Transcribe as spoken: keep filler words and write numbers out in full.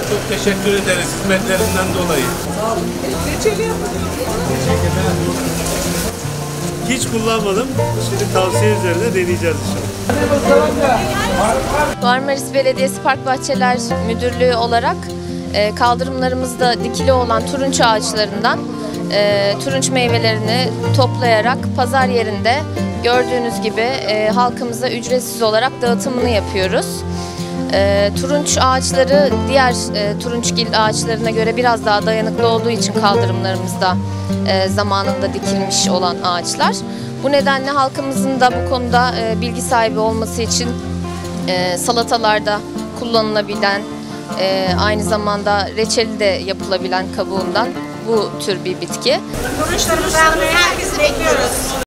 çok teşekkür ederiz hizmetlerinden dolayı. Sağ olun. Reçeli yapılıyor. Hiç kullanmadım. Şimdi tavsiye üzerine deneyeceğiz inşallah. Marmaris Belediyesi Park Bahçeler Müdürlüğü olarak e, kaldırımlarımızda dikili olan turunç ağaçlarından e, turunç meyvelerini toplayarak pazar yerinde gördüğünüz gibi e, halkımıza ücretsiz olarak dağıtımını yapıyoruz. E, turunç ağaçları diğer e, turunçgil ağaçlarına göre biraz daha dayanıklı olduğu için kaldırımlarımızda e, zamanında dikilmiş olan ağaçlar. Bu nedenle halkımızın da bu konuda e, bilgi sahibi olması için e, salatalarda kullanılabilen, e, aynı zamanda reçeli de yapılabilen kabuğundan bu tür bir bitki. Turunçlarımızı almaya herkesi bekliyoruz.